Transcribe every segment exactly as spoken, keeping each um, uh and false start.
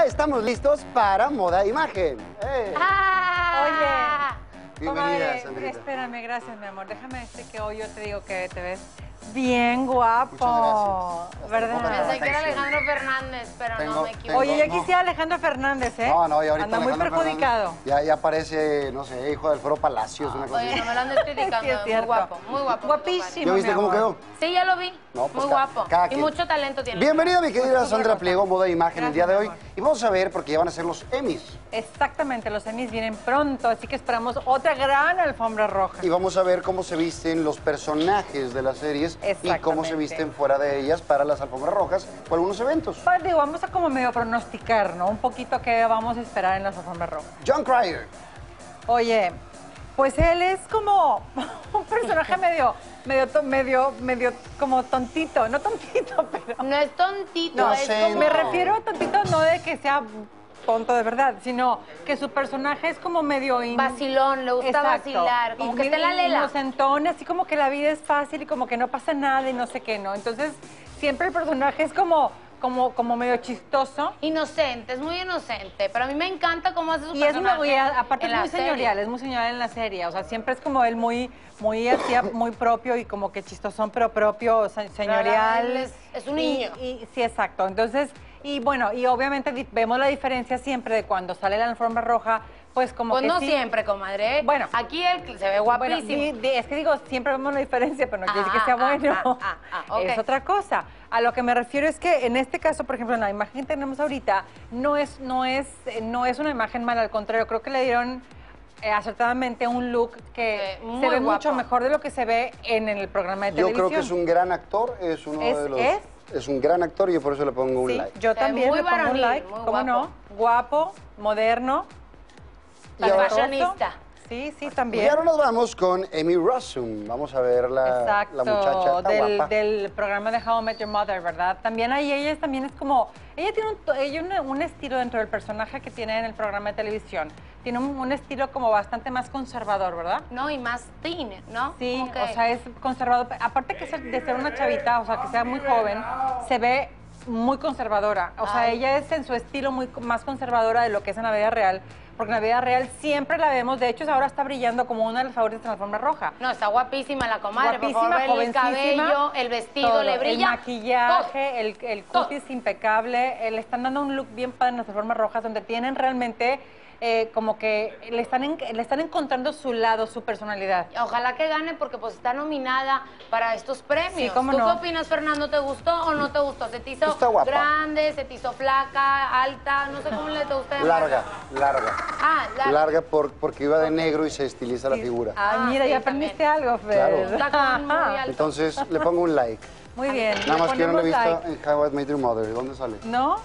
estamos listos para Moda e Imagen. ¡Eh! Ah, Oye, Bienvenida, comadre, Sandrita. espérame, gracias, mi amor. Déjame decir que hoy yo te digo que te ves bien guapo. Muchas gracias. ¿Verdad? Hasta pensé que era Alejandro Fernández, pero Tengo- no me equivoco. Oye, ya no. quisiera Alejandro Fernández, ¿eh? No, no, y ahorita Anda muy Alejandro perjudicado. Fernández Ya, ya parece, no sé, hijo del Foro Palacios, una cosa Oye, así. no me lo andes criticando, Sí, es muy cierto. guapo, muy guapo. Guapísimo. ¿Ya viste mi cómo amor. quedó? Sí, ya lo vi, No, pues muy ca- guapo. cada Y quien. mucho talento tiene. Bienvenida, mi querida Pues, Sandra otra Pliego, cosa. Moda e Imagen, el día de hoy. Gracias, mi amor. Y vamos a ver, porque ya van a ser los Emmys. Exactamente, los Emmys vienen pronto, así que esperamos otra gran alfombra roja. Y vamos a ver cómo se visten los personajes de las series y cómo se Exactamente. visten fuera de ellas para las alfombras rojas o algunos eventos. Pues, digo, vamos a como medio pronosticar, ¿no? Un poquito qué vamos a esperar en las alfombras rojas. John Cryer. Oye, pues él es como un personaje medio, medio, to- medio, medio como tontito, no tontito, pero... No es tontito, No es sé, como... Me refiero a tontito no de que sea tonto de verdad, sino que su personaje es como medio... in- Vacilón, le gusta Exacto. vacilar, como Y que está en la in- lela. inocentón, así como que la vida es fácil y como que no pasa nada y no sé qué, ¿no? Entonces, siempre el personaje es como, como, como medio chistoso. Inocente, es muy inocente, pero a mí me encanta cómo hace su Y es personaje muy, aparte en es la muy serie. señorial, es muy señorial en la serie, o sea, siempre es como él muy, muy así, muy propio y como que chistosón, pero propio, se- señorial. Él es- es un Y- niño. Y, sí, exacto. Entonces, y bueno, y obviamente di- vemos la diferencia siempre de cuando sale la alfombra roja, pues como Pues que no sí- siempre, comadre. Bueno. Aquí él se ve Bueno, guapísimo. di- di- es que digo, siempre vemos la diferencia, pero no quiere decir que Ah, sea ah, bueno. ah, ah, ah, ok. Es otra cosa. A lo que me refiero es que en este caso, por ejemplo, en la imagen que tenemos ahorita, no es, no es, eh, no es una imagen mala, al contrario, creo que le dieron eh, acertadamente un look que Eh, muy se ve guapo. mucho mejor de lo que se ve en el programa de Yo televisión. creo que es un gran actor, es uno ¿Es- de los... es? Es un gran actor y yo por eso le pongo un Sí, like. yo Se ve también muy le pongo un varonil, like, muy ¿cómo guapo. no? Guapo, moderno, Y ahora- Fashionista. Sí, sí, Y también. ahora nos vamos con Amy Rossum. Vamos a ver la, Exacto, la muchacha está del, guapa. del programa de How I Met Your Mother, ¿verdad? También ahí ella también es como, ella tiene un, to- ella una- un estilo dentro del personaje que tiene en el programa de televisión. Tiene un, un estilo como bastante más conservador, ¿verdad? No, y más teen, ¿no? Sí, Como que- o sea, es conservador. Aparte que ser- de ser una chavita, o sea, que sea muy joven, se ve muy conservadora. O sea, Ay. ella es en su estilo muy co- más conservadora de lo que es en la vida real. Porque en la vida real siempre la vemos, de hecho ahora está brillando como una de las favoritas de la alfombra roja. No, está guapísima la comadre, por Guapísima, favor, vele el jovencísima, cabello, el vestido, todo, le brilla. el maquillaje, el, el cutis impecable, eh, le están dando un look bien padre en las alfombras rojas donde tienen realmente eh, como que le están, en- le están encontrando su lado, su personalidad. todo. Ojalá que gane porque pues está nominada para estos premios. Sí, cómo ¿Tú no. qué opinas, Fernando? ¿Te gustó o no te gustó? ¿Se te hizo Está guapa. grande, se te hizo flaca, alta? No sé cómo le te gusta llamar. Larga, larga. Ah, larga. Larga por, porque iba de negro y se estiliza la figura. Ah, Ah, mira, sí, ya aprendiste también. algo, Fer. Claro. Está como muy alto. Entonces le pongo un like. Muy bien. Nada le más que yo no lo he ponemos visto like. en How I Met Your Mother. ¿Dónde sale? ¿No?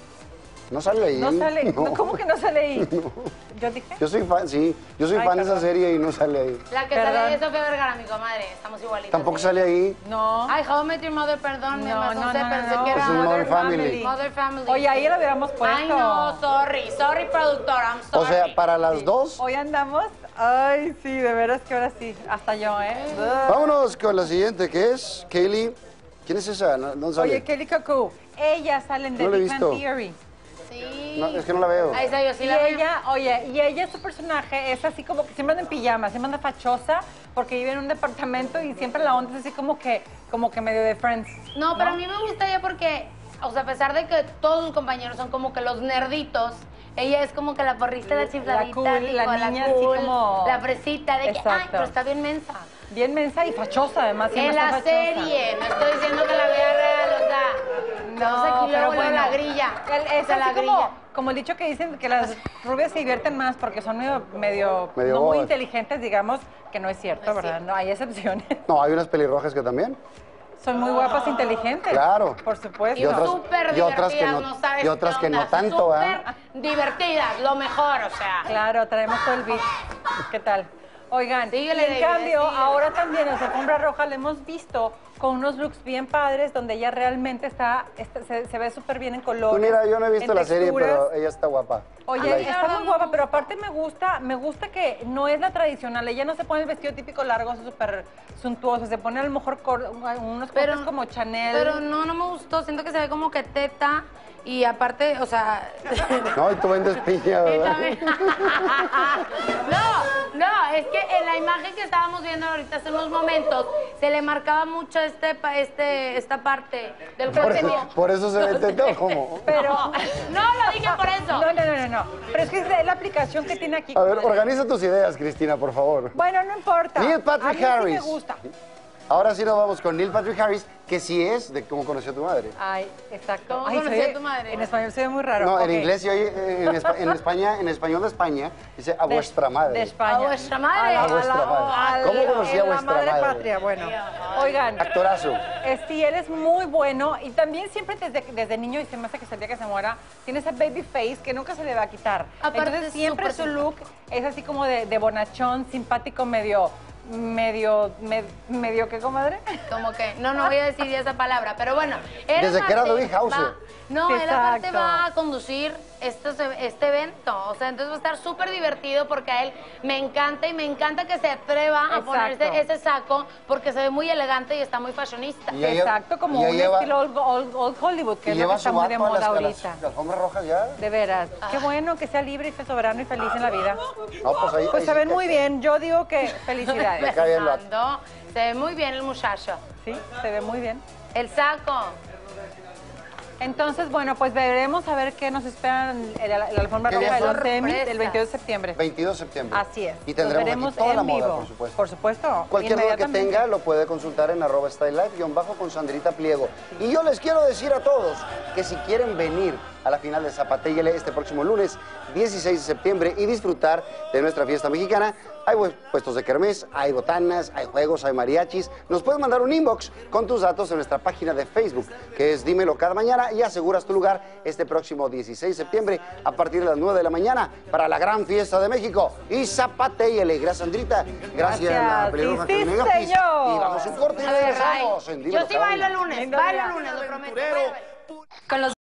No sale ahí. No sale. No. ¿Cómo que no sale ahí? ¿Yo dije? Yo soy fan, sí. Yo soy Ay, fan de esa perdón. serie y no sale ahí. La que Perdón. sale es Sofía Vergara, mi comadre. Estamos igualitos. Tampoco ¿sí? sale ahí. No. Ay, How I Met Your Mother, perdón, me No, pasó, no, sé, no, pensé no. que era Es un Modern Family. Mother Family. Oye, ahí lo hubiéramos puesto. Ay, no, sorry, sorry, productor, I'm sorry. O sea, para las dos. Hoy andamos. Ay, sí, de veras que ahora sí. Hasta yo, ¿eh? Vámonos con la siguiente, que es Kaylee. ¿Quién es esa? ¿No, no sale? Oye, Kelly Cuckoo. Ella sale en The No la he Big Bang visto. Theory. Sí. Sí. No, es que no la veo. Ahí está, yo sí Y la veo. ella, oye, y ella, su personaje es así como que siempre anda en pijama, siempre anda fachosa, porque vive en un departamento y siempre la onda es así como que, como que medio de Friends. No, pero a mí me gusta ella porque, o sea, a pesar de que todos sus compañeros son como que los nerditos, ella es como que la porrista, la chifladita, cool, la digo, niña así cool, como- la fresita, de que, ay, Exacto. pero está bien mensa. Bien mensa y fachosa, además. siempre En está la fachosa. serie, no estoy diciendo que la vea real, o sea, no, aquí luego, luego la grilla, El- Es o sea, la así como, grilla. como el dicho que dicen que las rubias se divierten más porque son medio, medio, Medio no muy bobas. inteligentes, digamos, que no es cierto, No es ¿verdad? cierto. No, hay excepciones. No, hay unas pelirrojas que también. Son muy guapas, inteligentes. Claro. Por supuesto. Y otras- súper y otras que divertidas, no- no, sabes y otras qué que no onda, tanto, súper ¿ah? divertidas, lo mejor, o sea. Claro, traemos todo el beat. ¿Qué tal? Oigan, Síguele, y en David, cambio, síguele. ahora también en la alfombra roja la hemos visto con unos looks bien padres, donde ella realmente está, está- se, se ve súper bien en color. Pues mira, yo no he visto la serie, pero ella está guapa. Oye, Like. está muy guapa, pero aparte me gusta, me gusta que no es la tradicional. Ella no se pone el vestido típico largo, así súper suntuoso. Se pone a lo mejor cor- unos cortes como Chanel. Pero no, no me gustó. Siento que se ve como que teta. Y aparte, o sea... No, y tú vendes piña, Y ¿verdad? también- No, no, es que en la imagen que estábamos viendo ahorita hace unos momentos se le marcaba mucho este, pa- este, esta parte del Por cuerpo. eso, por eso se ve teta, ¿o cómo? Pero, No, lo dije por eso. no, no, no, no, no. Pero es que es la aplicación que tiene aquí. A ver, organiza tus ideas, Cristina, por favor. Bueno, no importa. Neil Patrick a mí Harris. Sí me gusta. Ahora sí nos vamos con Neil Patrick Harris, que sí es de cómo conoció a tu madre. Ay, exacto. ¿Cómo Ay, conocí se a ve- tu madre? En español se ve muy raro. No, Ok. en inglés y hoy en, Espa- en España, en español de España, dice a De- vuestra madre. De España. A vuestra madre. la- A vuestra la- madre. a ¿Cómo la- conocí a la vuestra madre madre? patria, bueno. Oigan, Actorazo. eh, sí, él es muy bueno y también siempre desde, desde niño, y se me hace que hasta el día que se muera, tiene ese baby face que nunca se le va a quitar. Aparte Entonces es siempre súper su look es así como de, de bonachón, simpático, medio, medio, me- medio, ¿qué, comadre? Como que, no, no voy a decir esa palabra, pero bueno. él Desde que era aparte David Hauser. va- No, él aparte Exacto. va a conducir estos, este evento, o sea, entonces va a estar súper divertido porque a él me encanta y me encanta que se atreva a Exacto. ponerse ese saco porque se ve muy elegante y está muy fashionista. Y ya lleva- Exacto, como ya un lleva- estilo old, old- old Hollywood, que Y es lo lleva que está su muy de vato a las, moda a las- ahorita. las alfombras rojas ya. De veras, qué bueno que sea libre y sea soberano y feliz en la vida. No, pues ahí, Pues ahí se sí ven que- muy bien, yo digo que felicidades. Me cae bien el vato. Fernando, se ve muy bien el muchacho. Sí, se ve muy bien. El saco. Entonces, bueno, pues veremos a ver qué nos esperan en la, la alfombra ¿Qué roja día del son? once M Sorpresa. el veintidós de septiembre. veintidós de septiembre. Así es. Y Los tendremos veremos aquí toda en la moda, vivo. por supuesto. Por supuesto. Cualquier duda que inmediatamente. tenga lo puede consultar en arroba stylife guión bajo con Sandrita Pliego. Y yo les quiero decir a todos que si quieren venir a la final de Zapatéllele este próximo lunes dieciséis de septiembre y disfrutar de nuestra fiesta mexicana, hay bu- puestos de kermés, hay botanas, hay juegos, hay mariachis. Nos puedes mandar un inbox con tus datos en nuestra página de Facebook, que es Dímelo Cada Mañana, y aseguras tu lugar este próximo dieciséis de septiembre a partir de las nueve de la mañana para la gran fiesta de México y Zapatéllele. Gracias, Sandrita. Gracias, Gracias. la pelirroja Sí, sí, Megafis. señor. Y vamos a un corte y A ver, regresamos en ay, Dímelo yo sí Cada bailo el Mañana. lunes, Lindo bailo día. el lunes, lo prometo. Con los